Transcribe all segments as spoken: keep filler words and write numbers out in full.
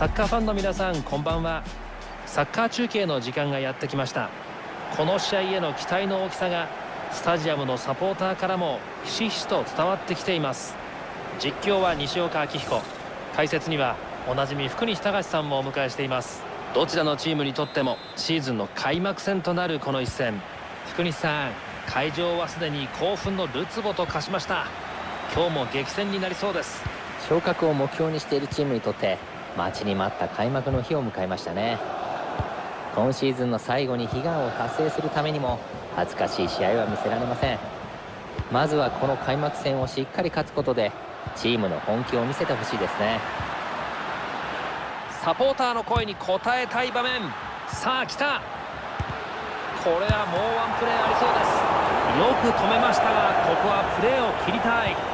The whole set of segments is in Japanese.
サッカーファンの皆さん、こんばんは。サッカー中継の時間がやってきました。この試合への期待の大きさがスタジアムのサポーターからもひしひしと伝わってきています。実況は西岡明彦、解説にはおなじみ福西崇史さんもお迎えしています。どちらのチームにとってもシーズンの開幕戦となるこの一戦、福西さん、会場はすでに興奮のるつぼと化しました。今日も激戦になりそうです。 昇格を目標にしているチームにとって待ちに待った開幕の日を迎えましたね。今シーズンの最後に悲願を達成するためにも恥ずかしい試合は見せられません。まずはこの開幕戦をしっかり勝つことでチームの本気を見せてほしいですね。 サポーターの声に応えたい場面。さあ来た。これはもうワンプレーありそうです。よく止めましたが、ここはプレーを切りたい。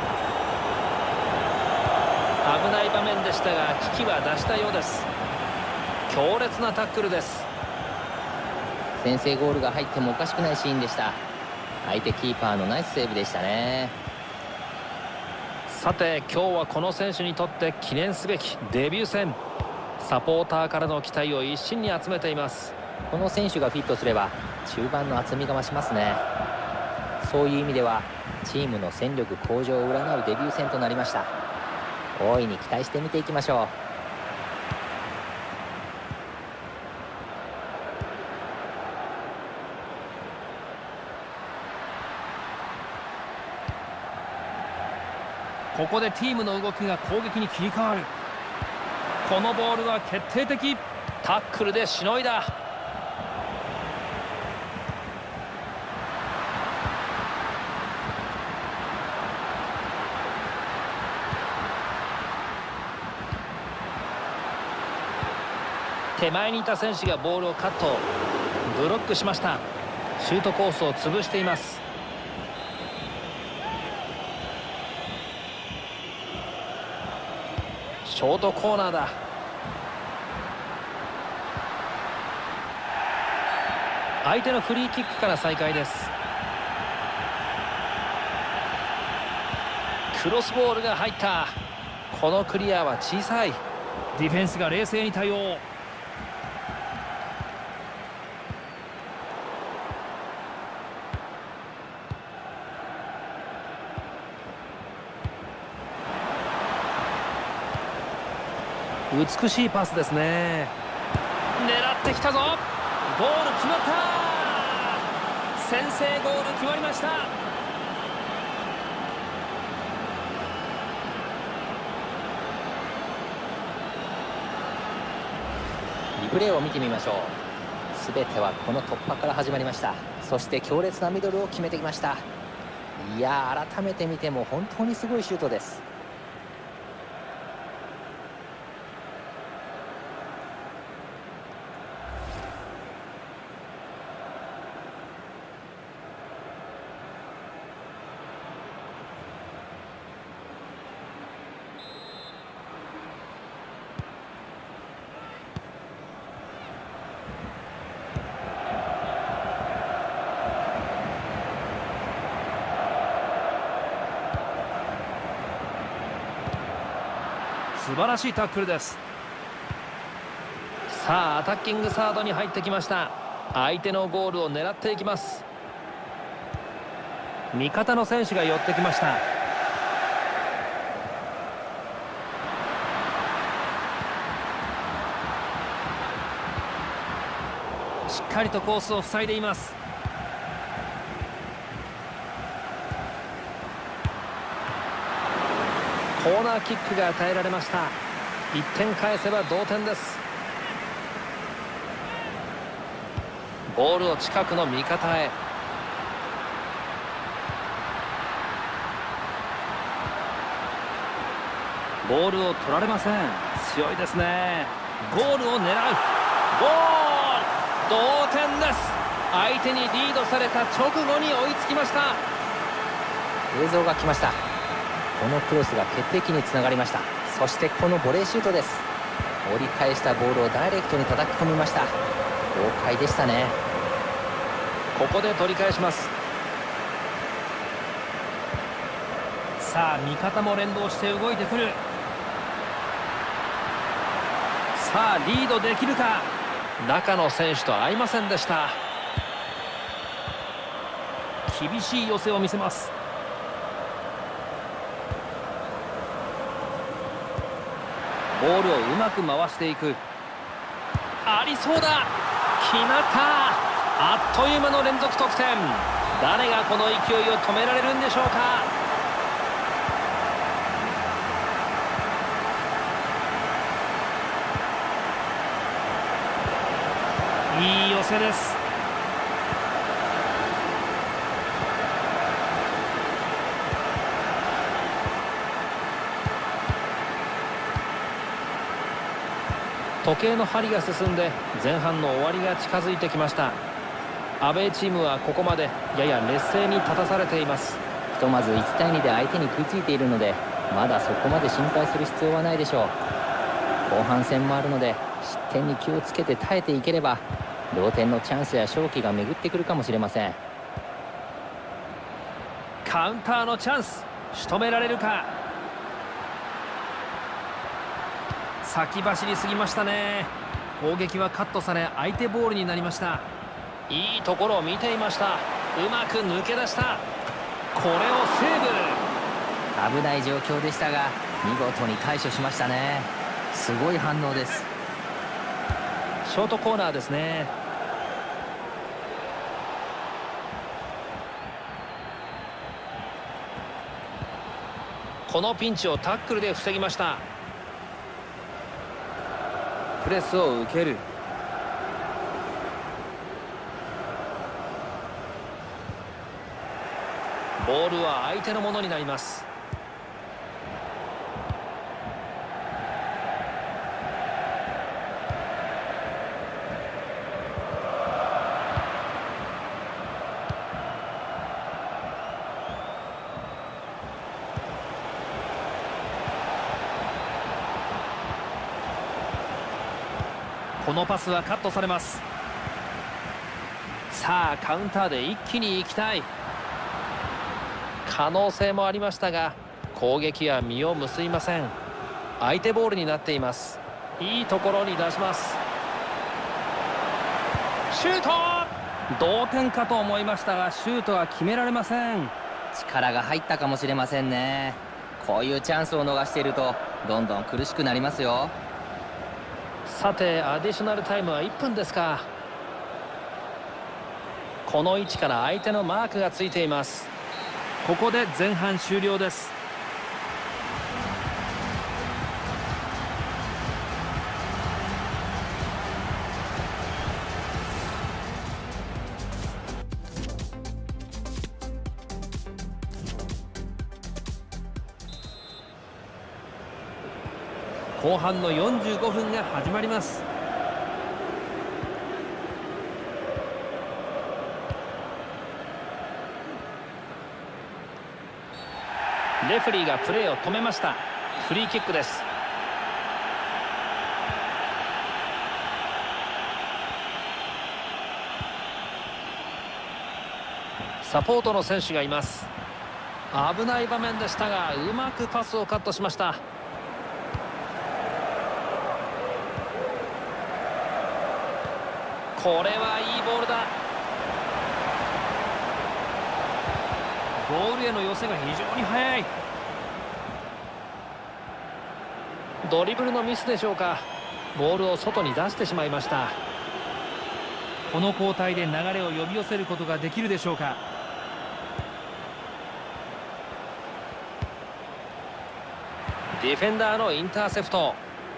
危ない場面でしたが危機は脱したようです。強烈なタックルです。 先制ゴールが入ってもおかしくないシーンでした。相手キーパーのナイスセーブでしたね。 さて今日はこの選手にとって記念すべきデビュー戦。サポーターからの期待を一身に集めています。 この選手がフィットすれば中盤の厚みが増しますね。そういう意味ではチームの戦力向上を占うデビュー戦となりました。大いに期待して見ていきましょう。 ここでチームの動きが攻撃に切り替わる。このボールは決定的。タックルでしのいだ。手前にいた選手がボールをカット、ブロックしました。シュートコースを潰しています。ショートコーナーだ。相手のフリーキックから再開です。クロスボールが入った。このクリアは小さい。ディフェンスが冷静に対応。美しいパスですね。狙ってきたぞ。ゴール決まった。先制ゴール決まりました。 リプレーを見てみましょう。全てはこの突破から始まりました。そして強烈なミドルを決めてきました。いやー、改めて見ても本当にすごいシュートです。 素晴らしいタックルです。さあアタッキングサードに入ってきました。相手のゴールを狙っていきます。味方の選手が寄ってきました。しっかりとコースを塞いでいます。コーナーキックが与えられました。いってん返せば同点です。ボールを近くの味方へ。ボールを取られません。強いですね。ゴールを狙う。ゴール、同点です。相手にリードされた直後に追いつきました。 映像が来ました。このクロスが決定機につながりました。そしてこのボレーシュートです。折り返したボールをダイレクトに叩き込みました。豪快でしたね。 ここで取り返します。さあ味方も連動して動いてくる。 さあリードできるか。中の選手と合いませんでした。厳しい寄せを見せます。ボールをうまく回していく。ありそうだ。決まった。あっという間の連続得点。誰がこの勢いを止められるんでしょうか。いい寄せです。時計の針が進んで前半の終わりが近づいてきました。アウェーチームはここまでやや劣勢に立たされています。 ひとまずいちたいにで相手に食いついているので、まだそこまで心配する必要はないでしょう。後半戦もあるので失点に気をつけて耐えていければ、同点のチャンスや勝機が巡ってくるかもしれません。 カウンターのチャンス、仕留められるか。先走りすぎましたね。攻撃はカットされ相手ボールになりました。いいところを見ていました。うまく抜け出した。これをセーブ。 危ない状況でしたが見事に対処しましたね。すごい反応です。 ショートコーナーですね。このピンチをタックルで防ぎました。プレスを受ける。ボールは相手のものになります。このパスはカットされます。さあカウンターで一気に行きたい。可能性もありましたが攻撃は実を結びません。相手ボールになっています。いいところに出します。シュート。同点かと思いましたがシュートは決められません。 力が入ったかもしれませんね。こういうチャンスを逃しているとどんどん苦しくなりますよ。 さてアディショナルタイムはいっぷんですか。この位置から相手のマークがついています。ここで前半終了です。後半のよんじゅうごふんが始まります。レフェリーがプレーを止めました。フリーキックです。サポートの選手がいます。危ない場面でしたがうまくパスをカットしました。これはいいボールだ。ゴールへの寄せが非常に速い。ドリブルのミスでしょうか。ボールを外に出してしまいました。この交代で流れを呼び寄せることができるでしょうか。ディフェンダーのインターセプト。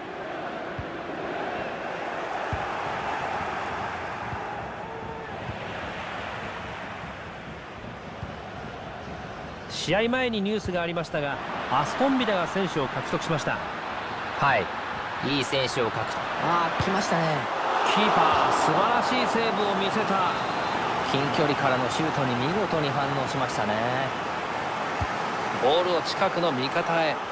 試合前にニュースがありましたがアストンビラが選手を獲得しました。 はい、いい選手を獲得。ああ、来ましたね。 キーパー素晴らしいセーブを見せた。 近距離からのシュートに見事に反応しましたね。 ボールを近くの味方へ。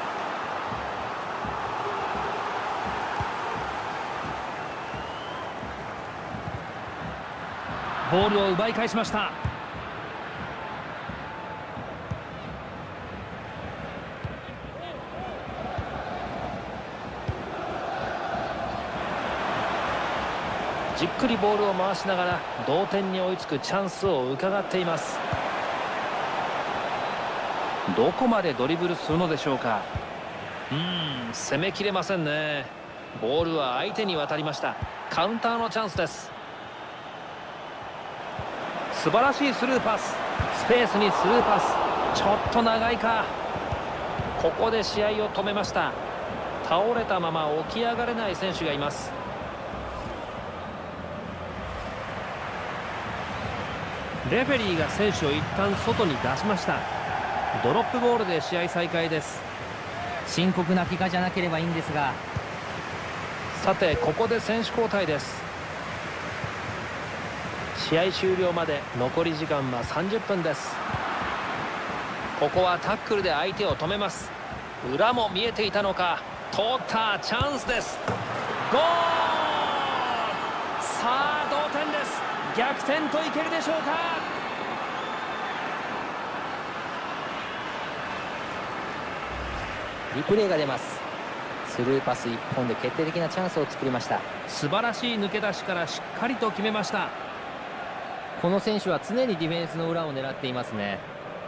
ボールを奪い返しました。 じっくりボールを回しながら同点に追いつくチャンスを伺っています。どこまでドリブルするのでしょうか。うーん、攻めきれませんね。ボールは相手に渡りました。カウンターのチャンスです。素晴らしいスルーパス。スペースにスルーパス。ちょっと長いか。ここで試合を止めました。倒れたまま起き上がれない選手がいます。レフェリーが選手を一旦外に出しました。ドロップボールで試合再開です。 深刻な怪我じゃなければいいんですが。 さてここで選手交代です。試合終了まで残り時間はさんじゅっぷんです。ここはタックルで相手を止めます。裏も見えていたのか。通ったチャンスです。ゴール。さあ同点です。逆転といけるでしょうか。 リプレイが出ます。スルーパスいっぽんで決定的なチャンスを作りました。 素晴らしい抜け出しからしっかりと決めました。 この選手は常にディフェンスの裏を狙っていますね。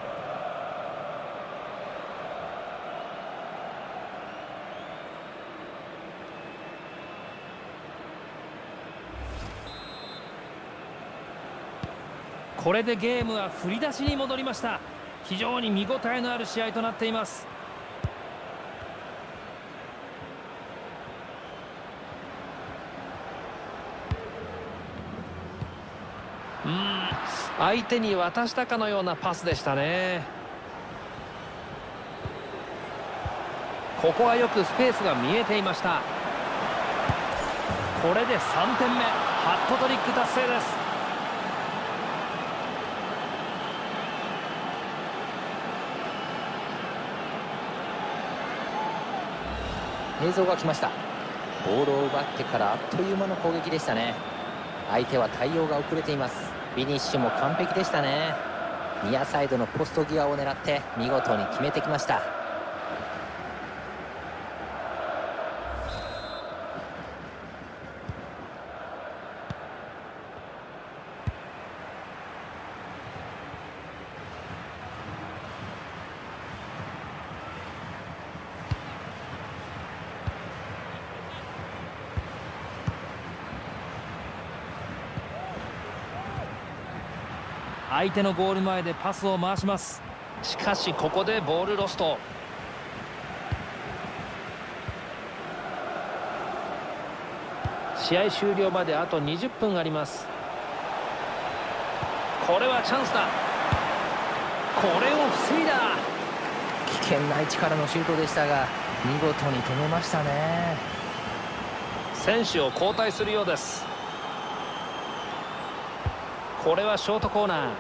これでゲームは振り出しに戻りました。非常に見応えのある試合となっています。うーん、相手に渡したかのようなパスでしたね。ここはよくスペースが見えていました。これでさんてんめ、ハットトリック達成です。 映像が来ました。ボールを奪ってからあっという間の攻撃でしたね。相手は対応が遅れています。フィニッシュも完璧でしたね。ニアサイドのポスト際を狙って見事に決めてきました。 相手のゴール前でパスを回します。しかしここでボールロスト。試合終了まであとにじゅっぷんあります。これはチャンスだ。これを防いだ。 危険な位置からのシュートでしたが見事に止めましたね。 選手を交代するようです。これはショートコーナー。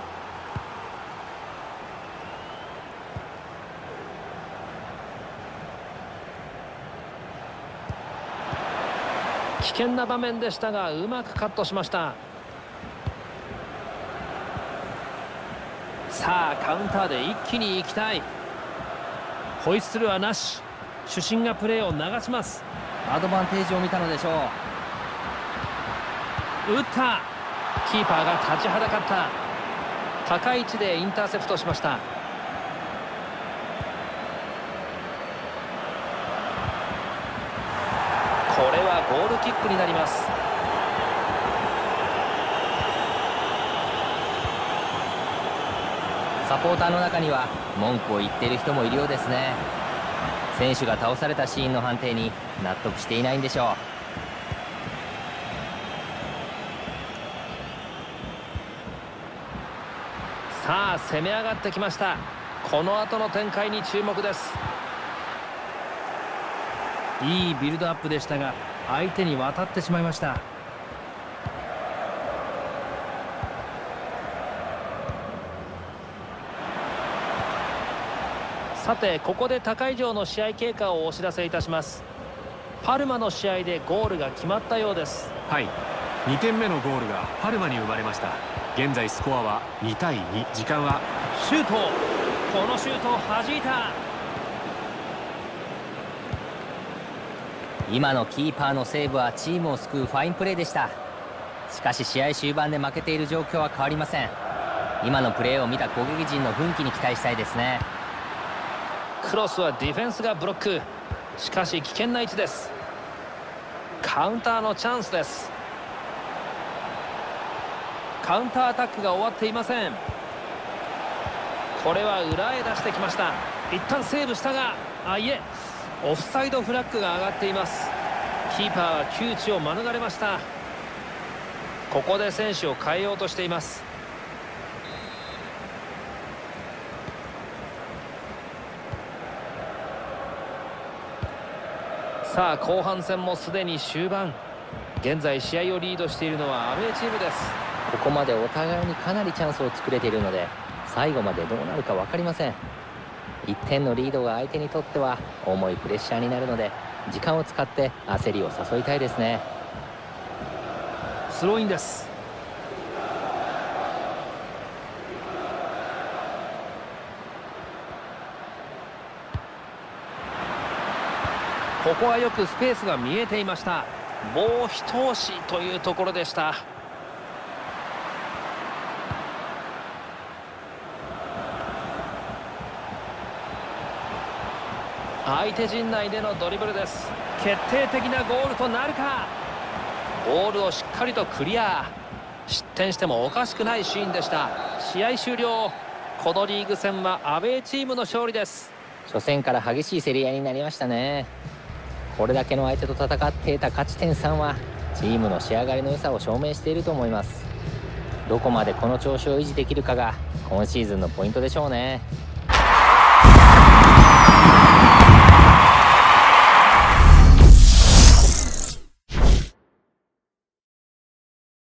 危険な場面でしたがうまくカットしました。さあカウンターで一気に行きたい。ホイッスルはなし。主審がプレーを流します。 アドバンテージを見たのでしょう。打った。キーパーが立ちはだかった。高い位置でインターセプトしました。これはゴールキックになります。 サポーターの中には文句を言っている人もいるようですね。選手が倒されたシーンの判定に納得していないんでしょう。 さあ攻め上がってきました。この後の展開に注目です。いいビルドアップでしたが相手に渡ってしまいました。さてここで高い上の試合経過をお知らせいたします。パルマの試合でゴールが決まったようです。 はい、にてんめのゴールがパルマに生まれました。現在スコアはにたいに。時間はシュート。このシュートを弾いた。 今のキーパーのセーブはチームを救うファインプレーでした。 しかし試合終盤で負けている状況は変わりません。今のプレーを見た攻撃陣の奮起に期待したいですね。 クロスはディフェンスがブロック。しかし危険な位置です。カウンターのチャンスです。カウンターアタックが終わっていません。これは裏へ出してきました。一旦セーブしたが、あいえオフサイドフラッグが上がっています。キーパーは窮地を免れました。ここで選手を変えようとしています。さあ後半戦もすでに終盤。現在試合をリードしているのはアウェーチームです。 ここまでお互いにかなりチャンスを作れているので、最後までどうなるか分かりません。いってんのリードが相手にとっては重いプレッシャーになるので、時間を使って焦りを誘いたいですね。 スローインです。ここはよくスペースが見えていました。もう一押しというところでした。相手陣内でのドリブルです。決定的なゴールとなるか。ボールをしっかりとクリア。失点してもおかしくないシーンでした。試合終了。このリーグ戦はアウェーチームの勝利です。 初戦から激しい競り合いになりましたね。これだけの相手と戦っていた勝ち点さんはチームの仕上がりの良さを証明していると思います。どこまでこの調子を維持できるかが今シーズンのポイントでしょうね。